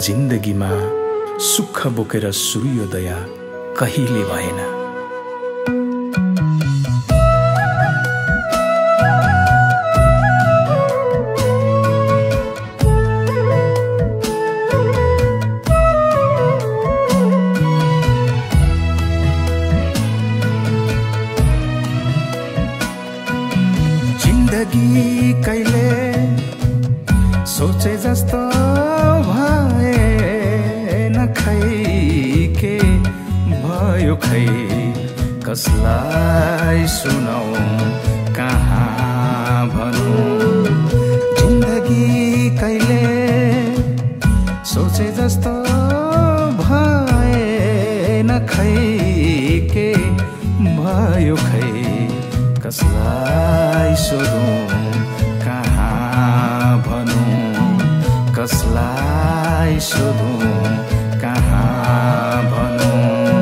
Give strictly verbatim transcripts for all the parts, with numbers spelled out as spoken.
जिन्दगीमा सुख बोकेर सूर्योदय कहिले भएन। जिन्दगी कहिले सोचे जस्तो भएन, खै के भयो खै कसलाई सुनाऊ कहाँ भनौँ। जिन्दगी कहिले सोचे जस्तो भएन, खै के भयो खै कसलाई सोधौँ कहाँ भनौँ, कसलाई सोधौँ कहाँ भनौँ।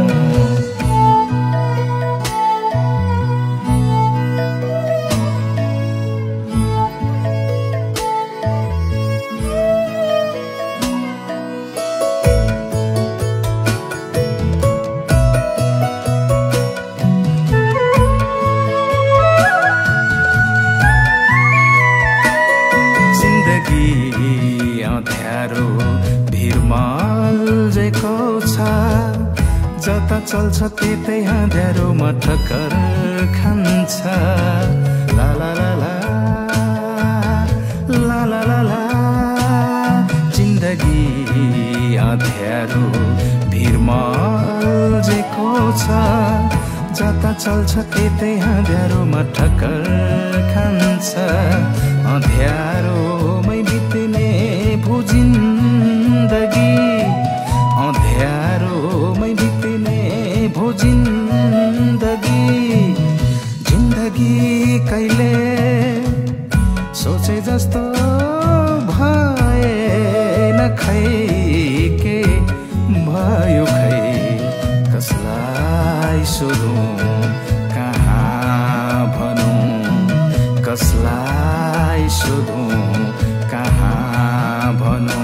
अँध्यारो भिरमल जेको छ, जता चल्छ त्यतै अँध्यारोमा ठक्कर खान्छ। ला ला ला ला ला ला ला ला। जिन्दगी अँध्यारो भिरमल जेको छ, जता चल्छ त्यतै अँध्यारोमा ठक्कर खान्छ। अँध्यारोमै बित्ने भो जिन्दगी, अँध्यारोमै बित्ने भो जिन्दगी। जिन्दगी कहिले सोचे जस्तो भएन, खै के भयो खै कसलाई सोधौँ कहाँ भनौँ, कसलाई सोधौँ कहाँ भनौँ।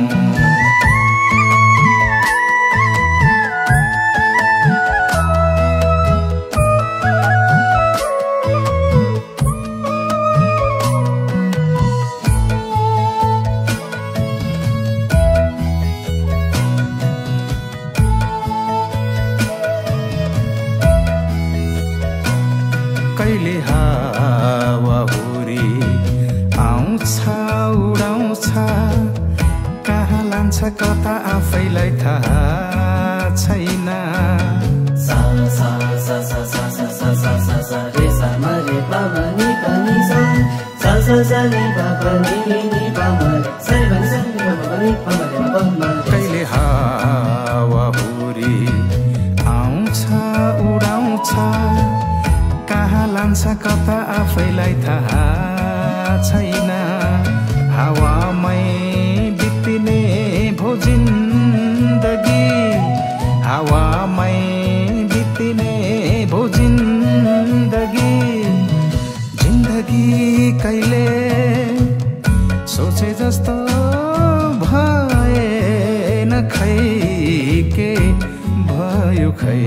कहिले हावा हुरी आउँछ उडाउँछ, कहाँ लान्छ कता आफैलाई थाहा छैन। सा सा सा सा सा सा सा सा सा सा रे सा म रे पा म नि प नि सा सा सा सा नि प प नि नि प म सा रे प नि सा नि प नि प म रे प म। कहिले हावा हुरी आउँछ उडाउँछ, कहाँ लान्छ कता आफैलाई थाहा छैन। हावामै बित्ने भो जिन्दगी, हावामै बित्ने भो जिन्दगी। जिन्दगी कहिले सोचे जस्तो भएन, खै के भयो खै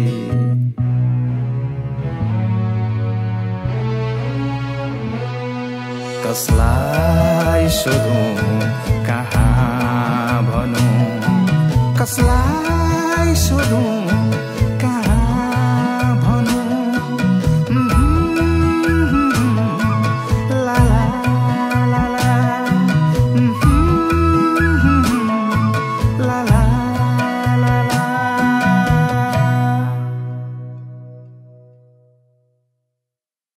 कसलाई सोधौँ कहाँ भनौँ, कसलाई सोधौँ